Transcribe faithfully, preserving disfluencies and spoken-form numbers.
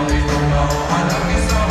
don't need to know. I love you so